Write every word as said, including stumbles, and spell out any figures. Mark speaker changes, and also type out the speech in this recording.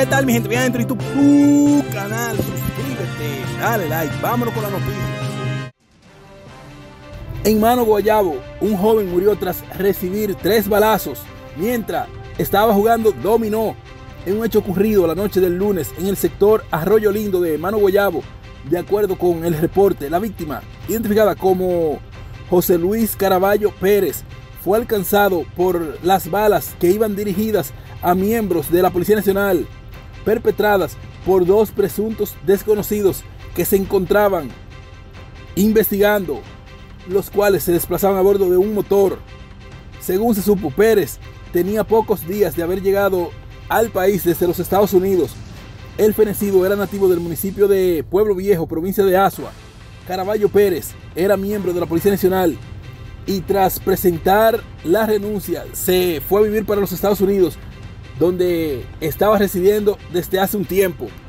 Speaker 1: ¿Qué tal, mi gente? Bien adentro y tu, tu canal, suscríbete, dale like, vámonos con la noticia. En Mano Guayabo, un joven murió tras recibir tres balazos mientras estaba jugando dominó en un hecho ocurrido la noche del lunes en el sector Arroyo Lindo de Mano Guayabo. De acuerdo con el reporte, la víctima, identificada como José Luis Caraballo Pérez, fue alcanzado por las balas que iban dirigidas a miembros de la Policía Nacional, perpetradas por dos presuntos desconocidos que se encontraban investigando, los cuales se desplazaban a bordo de un motor. Según se supo, Pérez tenía pocos días de haber llegado al país desde los Estados Unidos. El fenecido era nativo del municipio de Pueblo Viejo, provincia de Azua. Caraballo Pérez era miembro de la Policía Nacional y tras presentar la renuncia se fue a vivir para los Estados Unidos, donde estaba residiendo desde hace un tiempo.